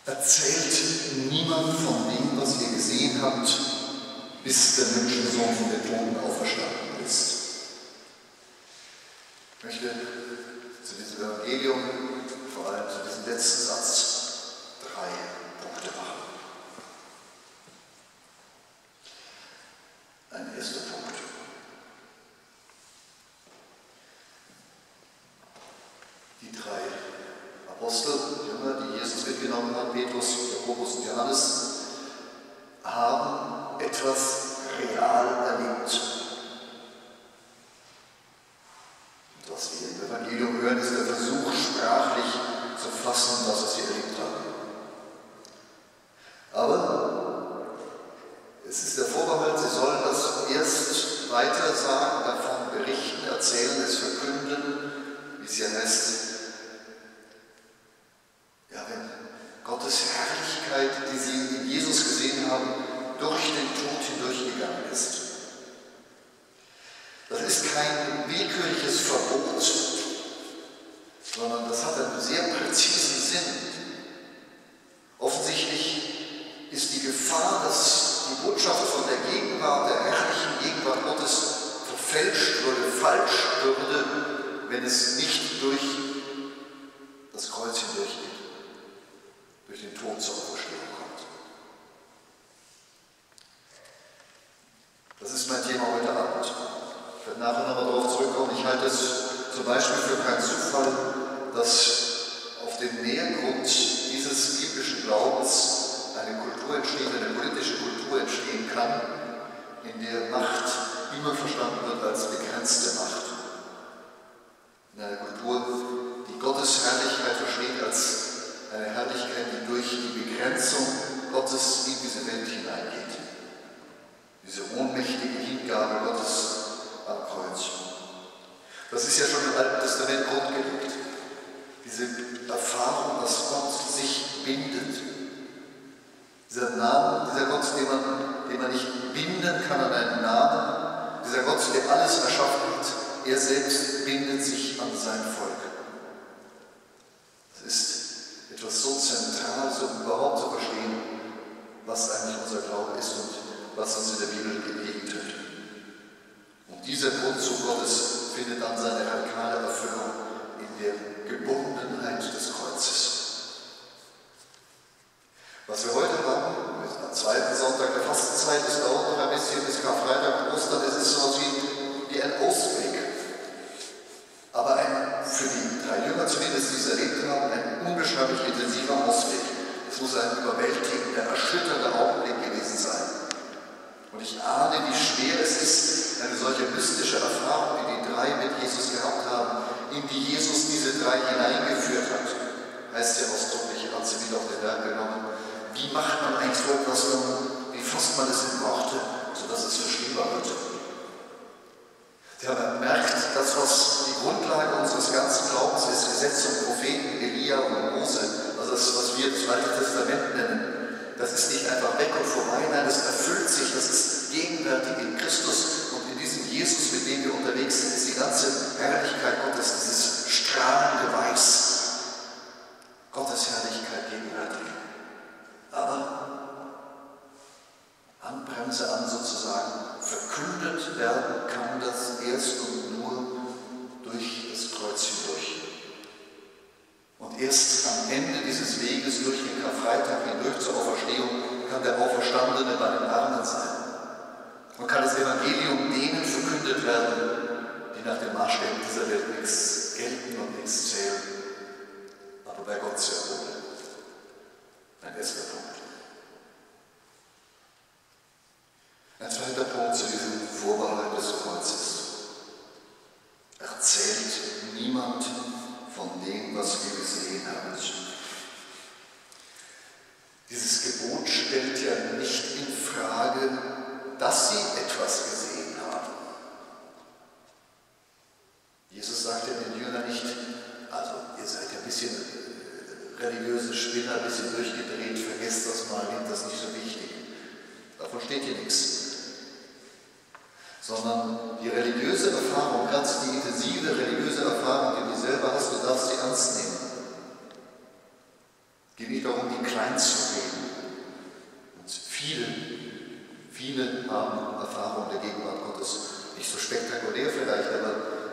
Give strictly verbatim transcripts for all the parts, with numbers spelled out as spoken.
Erzählt niemand von dem, was ihr gesehen habt, bis der Menschensohn von den Toten auferstanden ist. Ich möchte zu diesem Evangelium, vor allem zu diesem letzten Satz, drei Punkte machen. Ein erster Punkt. Die drei Apostel, Jünger, die Jesus mitgenommen hat, Petrus, Jakobus und Johannes, haben etwas real erlebt. Und was wir im Evangelium hören, ist der Versuch, sprachlich zu fassen, was sie erlebt haben. Aber es ist der Vorbehalt, sie sollen das erst weiter sagen, davon berichten, erzählen, es verkünden, wie es ja heißt. Ja, wenn Gottes Herrlichkeit, die sie in Jesus gesehen haben, durch den Tod hindurchgegangen ist. Das ist kein willkürliches Verbot, sondern das hat einen sehr präzisen Sinn. Offensichtlich ist die Gefahr, dass die Botschaft von der Gegenwart, der herrlichen Gegenwart Gottes verfälscht würde, falsch würde, wenn es nicht durch das Kreuz hindurchgeht, durch den Tod zur Auferstehung kommt. Das ist mein Thema heute Abend. Ich werde nachher nochmal darauf zurückkommen. Ich halte es zum Beispiel für keinen Zufall, dass auf dem Nährgrund dieses biblischen Glaubens eine Kultur entsteht, eine politische Kultur entstehen kann, in der Macht immer verstanden wird als begrenzte Macht. In einer Kultur, die Gottes Herrlichkeit versteht als eine Herrlichkeit, die durch die Begrenzung Gottes in diese Welt hineingeht. Diese ohnmächtige Hingabe Gottes am Kreuz. Das ist ja schon im Alten Testament grundgelegt. Diese Erfahrung, dass Gott sich bindet. Dieser Name, dieser Gott, den man, den man nicht binden kann an einen Namen, dieser Gott, der alles erschaffen hat, er selbst bindet sich an sein Volk. Das ist etwas so zentral, so überhaupt zu verstehen, was eigentlich unser Glaube ist und was uns in der Bibel gelegt wird. Und dieser Grundzug Gottes findet dann seine radikale Erfüllung in der Gebundenheit des Kreuzes. Was wir heute haben, am zweiten Sonntag der Fastenzeit, es dauert noch ein bisschen bis Karfreitag und Ostern, es ist so wie, wie ein Ausweg. Aber ein, für die drei Jünger zumindest, die es erlebt haben, ein unbeschreiblich intensiver Ausweg. Es muss ein überwältigender, erschütternder Augenblick gewesen sein. Und ich ahne, wie schwer es ist, eine solche mystische Erfahrung, die die drei mit Jesus gehabt haben, in die Jesus diese drei hineingeführt hat. Heißt ja ausdrücklich, er hat sie wieder auf den Berg genommen. Wie macht man eigentlich so etwas, wie fasst man es in Worte, sodass es verstehbar wird? Sie haben bemerkt, das, was die Grundlage unseres ganzen Glaubens ist, Gesetz und Propheten, Elia und Mose, also das, was wir das Alte Testament nennen, das ist nicht einfach weg und vorbei, nein, das erfüllt sich, das ist gegenwärtig in Christus und in diesem Jesus, mit dem wir unterwegs sind, ist die ganze Herrlichkeit Gottes, dieses strahlende Weiß. Gottes Herrlichkeit gegenwärtig. Aber Handbremse an sozusagen, verkündet werden kann das erst und nur durch das Kreuz hindurch. Und erst am Ende dieses Weges durch den Karfreitag hindurch zur Auferstehung kann der Auferstandene bei den Armen sein. Und kann das Evangelium denen verkündet werden, die nach den Maßstäben dieser Welt nichts gelten und nichts zählen, aber bei Gott sehr wohl. Ein erster Punkt. Ein zweiter Punkt zu diesem Vorbehalt des Kreuzes. Erzählt niemand von dem, was wir gesehen haben. Dieses Gebot stellt ja nicht in Frage, dass sie etwas gesehen haben. Jesus sagte den Jüngern nicht, also ihr seid ja ein bisschen religiöse Spinner, ein bisschen durchgedreht, vergesst das mal, nehmt das nicht so wichtig. Davon steht hier nichts. Sondern die religiöse Erfahrung, ganz die intensive religiöse Erfahrung, die du selber hast, du darfst sie ernst nehmen. Es geht nicht darum, die klein zu reden. Und viele, viele haben Erfahrung der Gegenwart Gottes. Nicht so spektakulär vielleicht, aber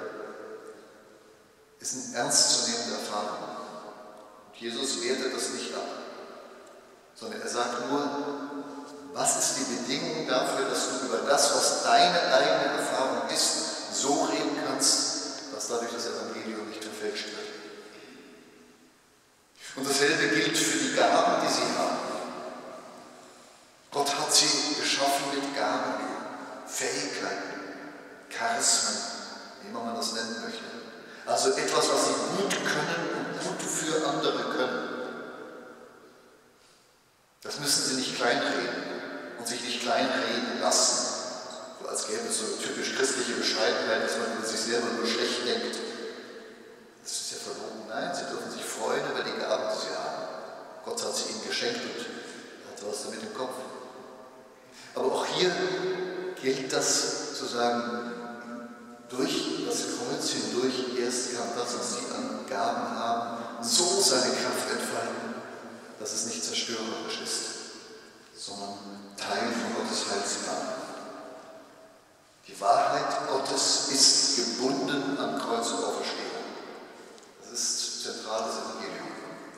es sind ernstzunehmende Erfahrungen. Und Jesus wertet das nicht ab, sondern er sagt nur, was ist die Bedingung dafür, dass du über das, was deine eigene Erfahrung ist, so reden kannst, dass dadurch das Evangelium nicht verfälscht wird. Und dasselbe gilt für die Gaben, die sie haben. Gott hat sie geschaffen mit Gaben, Fähigkeiten, Charismen, wie immer man das nennen möchte. Also etwas, was sie gut können und gut für andere können. Das müssen sie nicht kleinreden und sich nicht kleinreden lassen, so als gäbe es so eine typisch christliche Bescheidenheit, dass man über sich selber nur schlecht denkt. Das ist ja verlogen. Nein, sie dürfen sich freuen über die Gaben, die sie haben. Gott hat sie ihnen geschenkt und hat was damit im Kopf. Aber auch hier gilt das zu sagen, durch das Kreuz hindurch erst kann das, was sie an Gaben haben, so seine Kraft entfalten, dass es nicht zerstörerisch ist, sondern Teil von Gottes Heilsplan. Die Wahrheit Gottes ist gebunden an Kreuz und Auferstehung. Das ist zentrales Evangelium.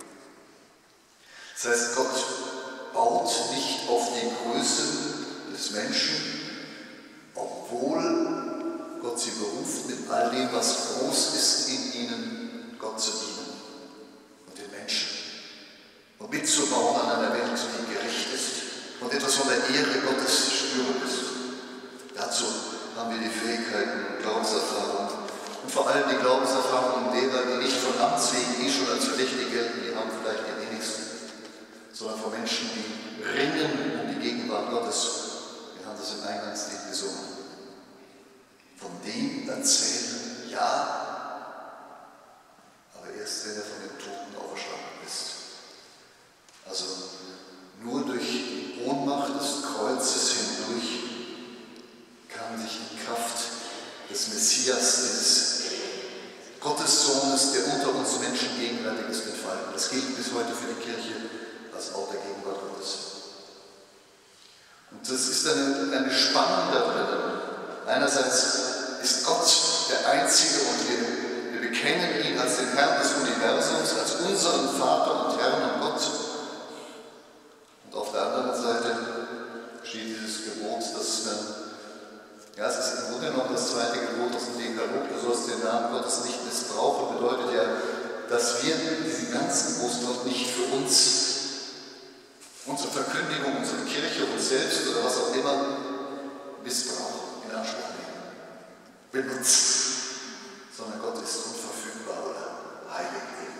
Das heißt, Gott baut nicht auf die Größe des Menschen, obwohl Gott sie beruft, mit all dem, was groß ist in ihnen, Gott zu dienen und den Menschen. Und mitzubauen an einer Welt, die gerecht ist und etwas von der Ehre Gottes spüren ist. Dazu haben wir die Fähigkeiten, Glaubenserfahrung und vor allem die Glaubenserfahrung derer, die nicht von Amts wegen eh schon als verdächtig gelten, die haben vielleicht die wenigsten, sondern von Menschen, die ringen um die Gegenwart Gottes. Wir haben das im Eingangslied gesungen. Von dem erzählen, ja, aber erst wenn er von den Toten auferstanden ist. Also nur durch die Ohnmacht des Kreuzes hindurch kann sich die Kraft des Messias, des Gottessohnes, der unter uns Menschen gegenwärtig ist, entfalten. Das gilt bis heute für die Kirche als Ort der Gegenwart Gottes. Und das ist eine, eine Spannung da drin. Einerseits ist Gott der Einzige und wir, wir bekennen ihn als den Herrn des Universums, als unseren Vater und Herrn und Gott. Und auf der anderen Seite steht dieses Gebot, dass man, ja, es ist im Grunde genommen das zweite Gebot aus dem Dekalog, du sollst den Namen Gottes nicht missbrauchen, bedeutet ja, dass wir diesen ganzen Großgott nicht für uns, unsere Verkündigung, unsere Kirche, uns selbst oder was auch immer, missbrauchen, in Anspruch nehmen, benutzen, sondern Gott ist unverfügbar oder heilig eben.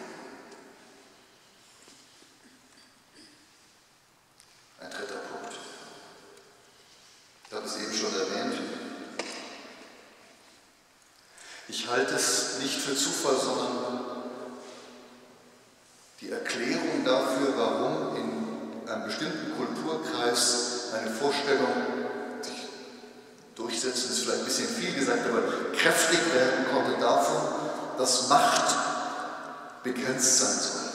Ein dritter Punkt. Ich habe es eben schon erwähnt. Ich halte es nicht für Zufall, sondern die Erklärung dafür, warum in einem bestimmten Kulturkreis eine Vorstellung sich durchsetzen, ist vielleicht ein bisschen viel gesagt, aber kräftig werden konnte davon, dass Macht begrenzt sein soll.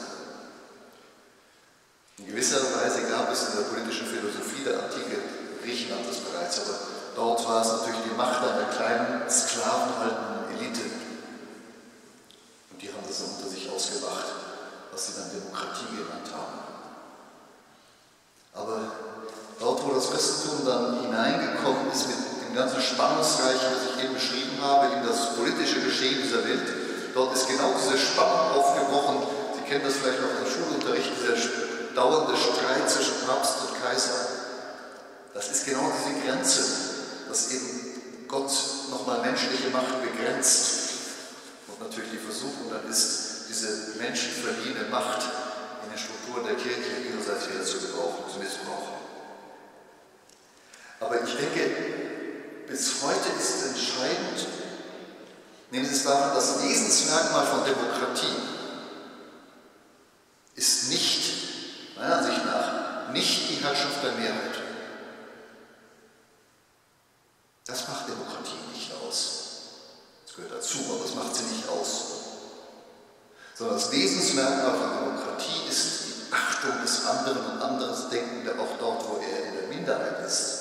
In gewisser Weise gab es in der politischen Philosophie der Antike Griechenland das bereits, aber dort war es natürlich die Macht einer kleinen, sklavenhaltenden Elite. Und die haben das dann unter sich ausgemacht, was sie dann Demokratie genannt haben. Aber dort, wo das Christentum dann hineingekommen ist mit dem ganzen Spannungsreichen, das ich eben beschrieben habe, in das politische Geschehen dieser Welt, dort ist genau diese Spannung aufgebrochen. Sie kennen das vielleicht noch im Schulunterricht, dieser dauernde Streit zwischen Papst und Kaiser. Das ist genau diese Grenze, dass eben Gott nochmal menschliche Macht begrenzt. Und natürlich die Versuchung dann ist, diese menschenverliehene Macht in den Strukturen der Kirche ihrerseits wieder zu gebrauchen, zu missbrauchen. Aber ich denke, bis heute ist entscheidend, nehmen Sie es daran, das Wesensmerkmal von Demokratie ist nicht, meiner Ansicht nach, nicht die Herrschaft der Mehrheit. Das macht Demokratie nicht aus. Das gehört dazu, aber das macht sie nicht aus. Sondern das Wesensmerkmal von Demokratie ist die Achtung Achtung des anderen und anderes Denkende auch dort, wo er in der Minderheit ist.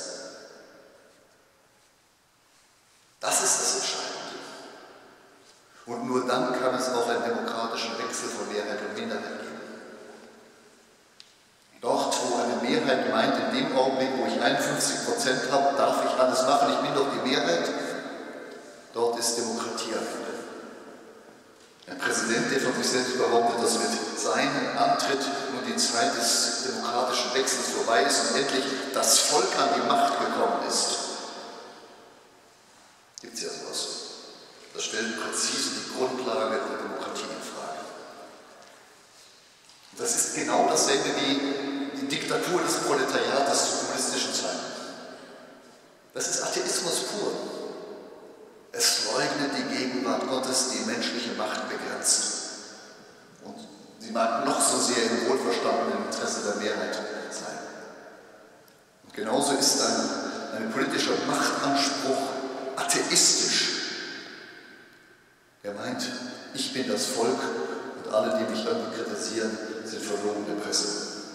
Das ist das Entscheidende. Und nur dann kann es auch einen demokratischen Wechsel von Mehrheit und Minderheit geben. Dort, wo eine Mehrheit meint, in dem Augenblick, wo ich einundfünfzig Prozent habe, darf ich alles machen, ich bin doch die Mehrheit, dort ist Demokratie am Ende. Ein Präsident, der von sich selbst behauptet, dass mit seinem Antritt nun die Zeit des demokratischen Wechsels vorbei ist und endlich das Volk an die Macht gekommen ist. Gibt es ja sowas. Das stellt präzise die Grundlage der Demokratie in Frage. Und das ist genau dasselbe wie die Diktatur des Proletariats zu kommunistischen Zeiten. Das ist Atheismus pur. Es leugnet die Gegenwart Gottes, die menschliche Macht begrenzt. Und sie mag noch so sehr im wohlverstandenen Interesse der Mehrheit sein. Und genauso ist ein, ein politischer Machtanspruch atheistisch. Er meint, ich bin das Volk und alle, die mich irgendwie kritisieren, sind verlogene Presse.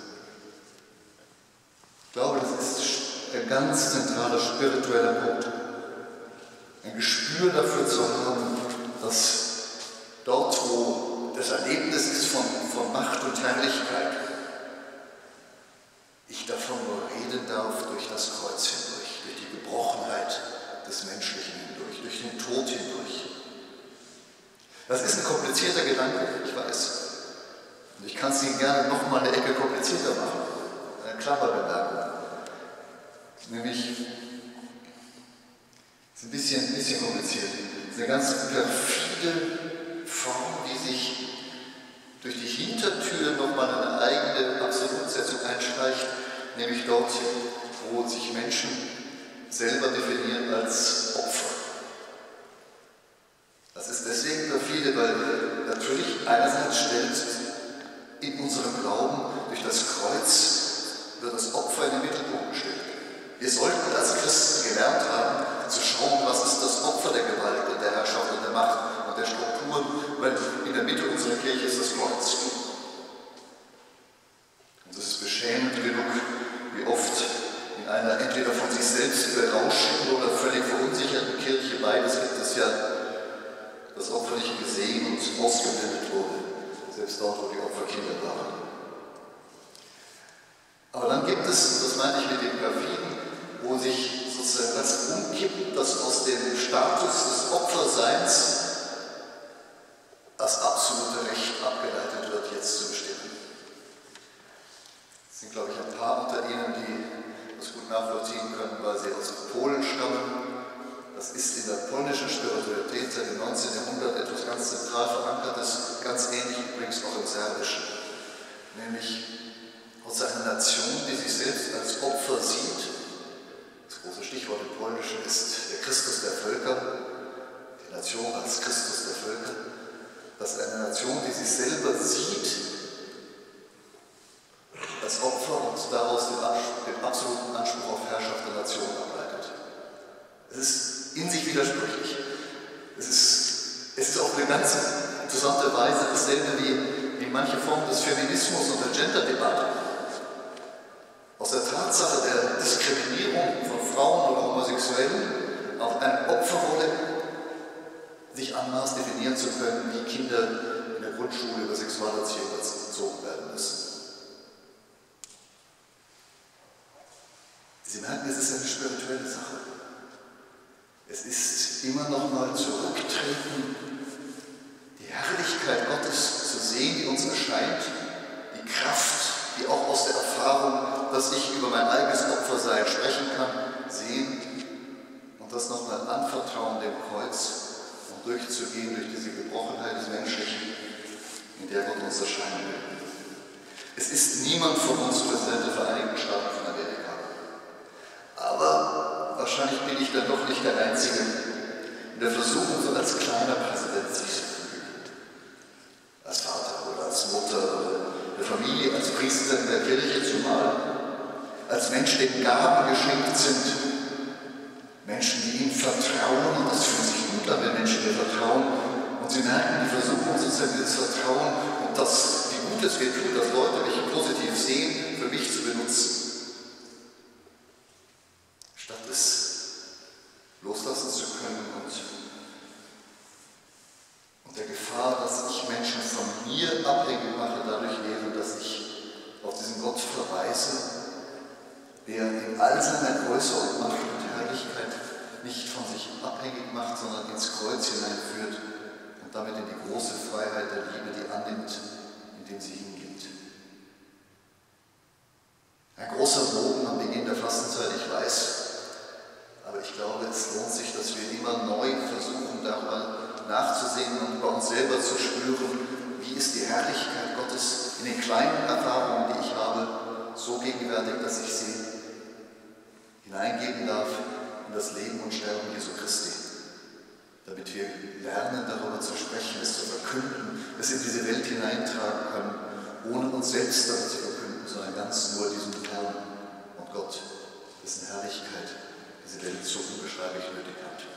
Ich glaube, das ist ein ganz zentraler spiritueller Punkt. Ein Gespür dafür zu haben, dass dort, wo das Erlebnis ist von, von Macht und Herrlichkeit, ich davon nur reden darf durch das Kreuz hindurch, durch die Gebrochenheit des Menschlichen hindurch, durch den Tod hindurch. Das ist ein komplizierter Gedanke, ich weiß. Und ich kann es Ihnen gerne noch mal eine Ecke komplizierter machen. Eine Klammerbemerkung. Nämlich, es ist ein bisschen, ein bisschen kompliziert. Es ist eine ganz perfide Form, die sich durch die Hintertür nochmal eine eigene Absolutsetzung einschleicht, nämlich dort, wo sich Menschen selber definieren als Opfer. Das ist deswegen perfide, weil natürlich einerseits stellt in unserem Glauben durch das Kreuz wird das Opfer in den Mittelpunkt gestellt. Wir sollten als Christen gelernt haben, zu schauen, was ist das Opfer der Gewalt und der Herrschaft und der Macht und der Strukturen, weil in der Mitte unserer Kirche ist das Kreuz. Und es ist beschämend genug, wie oft in einer entweder von sich selbst berauschten oder völlig verunsicherten Kirche, beides gibt es ja, das Opfer nicht gesehen und ausgeblendet wurde, selbst dort, wo die Opfer Kinder waren. Aber dann gibt es, und das meine ich mit dem Perfiden, wo sich sozusagen das umkippt, dass aus dem Status des Opferseins das absolute Recht abgeleitet wird, jetzt zu bestimmen. Es sind, glaube ich, ein paar unter Ihnen, die das gut nachvollziehen können, weil sie aus Polen stammen. Das ist in der polnischen Spiritualität seit dem neunzehnten Jahrhundert etwas ganz zentral verankertes, ganz ähnlich übrigens auch im Serbischen. Nämlich aus einer Nation, die sich selbst als Opfer sieht. Das große Stichwort im Polnischen ist der Christus der Völker, die Nation als Christus der Völker. Das ist eine Nation, die sich selber sieht als Opfer und daraus den, den absoluten Anspruch auf Herrschaft der Nation ableitet. Es ist in sich widersprüchlich. Es ist, es ist auf eine ganz interessante Weise dasselbe wie, wie manche Formen des Feminismus und der Gender-Debatte. Aus der Tatsache der Diskriminierung von Frauen oder Homosexuellen auf eine Opferrolle sich anmaßt, definieren zu können, wie Kinder in der Grundschule über Sexualerziehung erzogen werden müssen. Sie merken, es ist eine spirituelle Sache. Es ist immer noch mal zurücktreten, die Herrlichkeit Gottes zu sehen, die uns erscheint, die Kraft, die auch aus der Erfahrung, dass ich über mein eigenes Opfersein sprechen kann, sehen und das nochmal anvertrauen dem Kreuz und durchzugehen durch diese Gebrochenheit des Menschlichen, in der Gott uns erscheinen will. Es ist niemand von uns Präsident der Vereinigten Staaten von Amerika. Aber wahrscheinlich bin ich dann doch nicht der Einzige in der Versuchung, so als kleiner Präsident sich zu fühlen. Als Vater oder als Mutter oder der Familie, als Priester in der Kirche zumal, als Mensch, denen Gaben geschenkt sind, Menschen, die ihm vertrauen, und das fühlt sich gut an, wenn Menschen mir vertrauen, und sie merken die Versuchung, sozusagen dieses Vertrauen und das, die Gutes mir tut, dass Leute mich positiv sehen, für mich zu benutzen, statt es loslassen zu können und, und der Gefahr, dass ich Menschen von mir abhängig mache, dadurch lebe, dass ich auf diesen Gott verweise, der in all seiner Größe und Macht und Herrlichkeit nicht von sich abhängig macht, sondern ins Kreuz hineinführt und damit in die große Freiheit der Liebe, die annimmt, indem sie hingibt. Ein großer Bogen am Beginn der Fastenzeit, ich weiß, aber ich glaube, es lohnt sich, dass wir immer neu versuchen, da mal nachzusehen und bei uns selber zu spüren, wie ist die Herrlichkeit Gottes in den kleinen Erfahrungen, die ich habe, so gegenwärtig, dass ich sie hineingeben darf in das Leben und Sterben Jesu Christi, damit wir lernen, darüber zu sprechen, es zu verkünden, es in diese Welt hineintragen können, ohne uns selbst damit zu verkünden, sondern ganz nur diesem Herrn und Gott, dessen Herrlichkeit diese Welt so unbeschreiblich nötig hat.